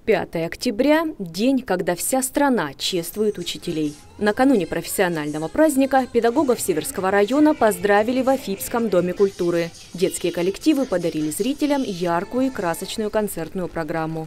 5 октября – день, когда вся страна чествует учителей. Накануне профессионального праздника педагогов Северского района поздравили в Афипском доме культуры. Детские коллективы подарили зрителям яркую и красочную концертную программу.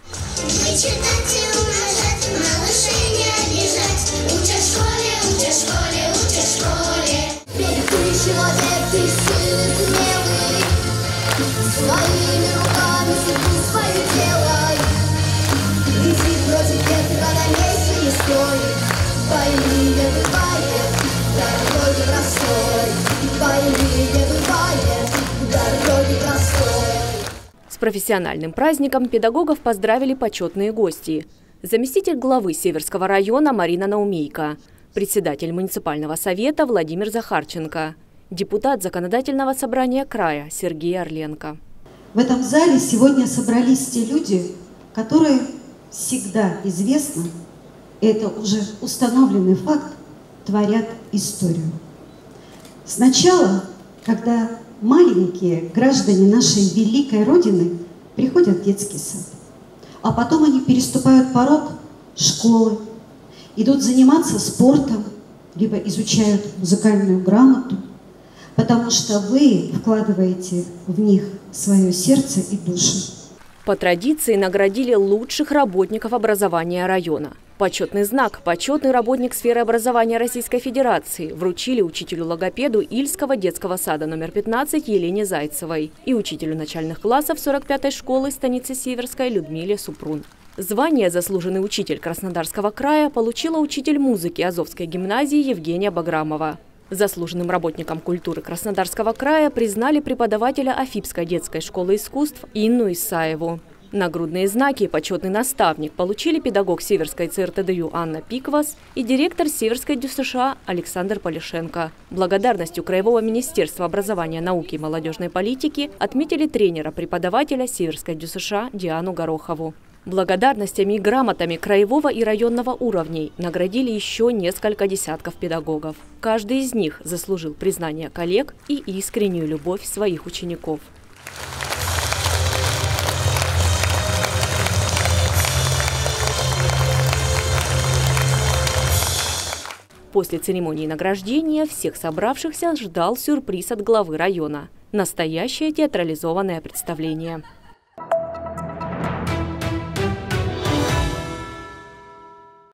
С профессиональным праздником педагогов поздравили почетные гости. Заместитель главы Северского района Марина Наумейко, председатель муниципального совета Владимир Захарченко, депутат Законодательного собрания края Сергей Орленко. В этом зале сегодня собрались те люди, которые всегда известно, это уже установленный факт, творят историю. Сначала, когда маленькие граждане нашей великой Родины приходят в детский сад, а потом они переступают порог школы, идут заниматься спортом, либо изучают музыкальную грамоту, потому что вы вкладываете в них свое сердце и душу. По традиции наградили лучших работников образования района. Почетный знак «Почетный работник сферы образования Российской Федерации» вручили учителю-логопеду Ильского детского сада номер 15 Елене Зайцевой и учителю начальных классов 45-й школы станицы Северской Людмиле Супрун. Звание «Заслуженный учитель Краснодарского края» получила учитель музыки Азовской гимназии Евгения Баграмова. Заслуженным работником культуры Краснодарского края признали преподавателя Афипской детской школы искусств Инну Исаеву. Нагрудные знаки «Почетный наставник» получили педагог Северской ЦРТДЮ Анна Пиквас и директор Северской ДЮСШ Александр Полишенко. Благодарностью Краевого министерства образования, науки и молодежной политики отметили тренера-преподавателя Северской ДЮСШ Диану Горохову. Благодарностями и грамотами краевого и районного уровней наградили еще несколько десятков педагогов. Каждый из них заслужил признание коллег и искреннюю любовь своих учеников. После церемонии награждения всех собравшихся ждал сюрприз от главы района – настоящее театрализованное представление.